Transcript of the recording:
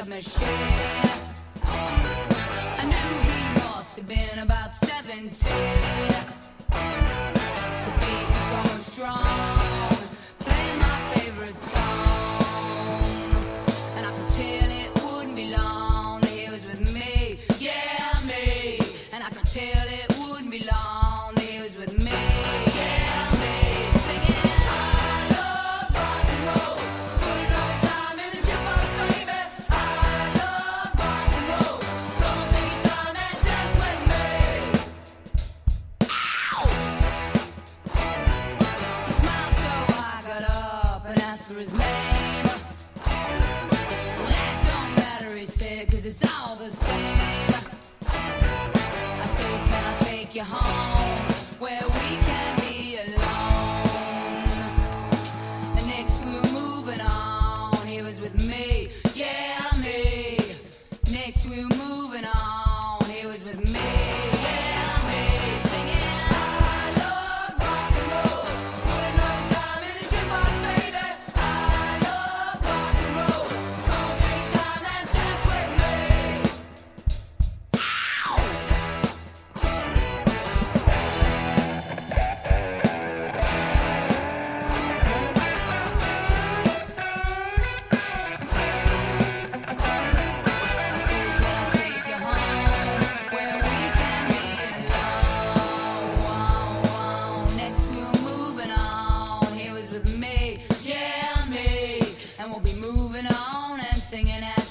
machine. I knew he must have been about 17. The beat was going strong, playing my favorite song, and I could tell it wouldn't be long that he was with me, yeah, me. And I could tell it wouldn't be long that he was with me, yeah, me. Singing, I love rock and roll, just putting all the time in the jukebox, baby. I love rock and roll, just come on, take your time and dance with me. Ow! He smiled, so I got up and asked for his name. Well, that don't matter, he said, 'cause it's all the same. I said, can I take you home where we can be alone? And next we were moving on, he was with me, yeah, me. Next we were moving on, he was with me, yeah, me. Singing, I love rock and roll, just putting all the time in the jukebox, baby. I love rock and roll, just come on, take your time and dance with me. Ow! I said, can I take you home where we can be alone? Next we were moving on, he was with me, yeah, me. And we'll be moving on and singing at